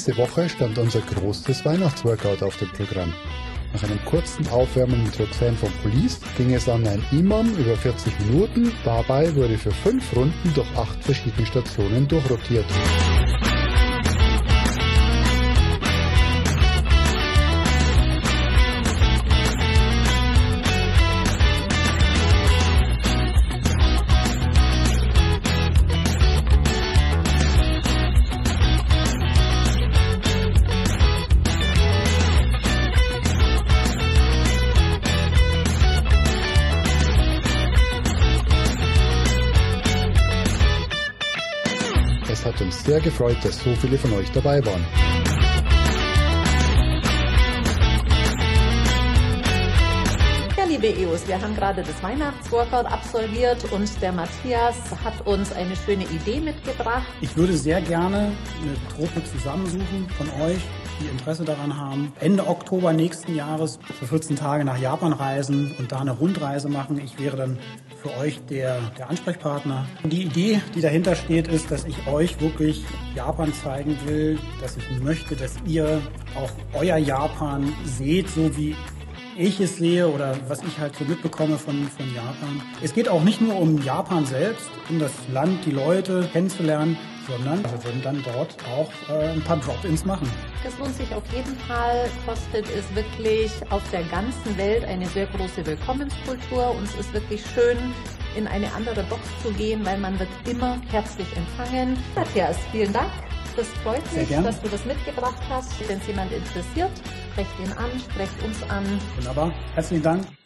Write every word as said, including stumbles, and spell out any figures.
Diese Woche stand unser großes Weihnachtsworkout auf dem Programm. Nach einem kurzen Aufwärmen mit Roxanne von Police ging es an ein Imam über vierzig Minuten. Dabei wurde für fünf Runden durch acht verschiedene Stationen durchrotiert. Es hat uns sehr gefreut, dass so viele von euch dabei waren. Ja, liebe E Os, wir haben gerade das Weihnachtsworkout absolviert und der Matthias hat uns eine schöne Idee mitgebracht. Ich würde sehr gerne eine Truppe zusammensuchen von euch, die Interesse daran haben, Ende Oktober nächsten Jahres für vierzehn Tage nach Japan reisen und da eine Rundreise machen. Ich wäre dann für euch der, der Ansprechpartner. Die Idee, die dahinter steht, ist, dass ich euch wirklich Japan zeigen will, dass ich möchte, dass ihr auch euer Japan seht, so wie ich es sehe oder was ich halt so mitbekomme von, von Japan. Es geht auch nicht nur um Japan selbst, um das Land, die Leute kennenzulernen, sondern wir würden dann dort auch äh, ein paar Drop-ins machen. Das lohnt sich auf jeden Fall. Kostet es wirklich auf der ganzen Welt eine sehr große Willkommenskultur. Und es ist wirklich schön, in eine andere Box zu gehen, weil man wird immer herzlich empfangen. Matthias, vielen Dank. Das freut mich, dass du das mitgebracht hast. Wenn es jemand interessiert, sprecht ihn an, sprecht uns an. Wunderbar. Herzlichen Dank.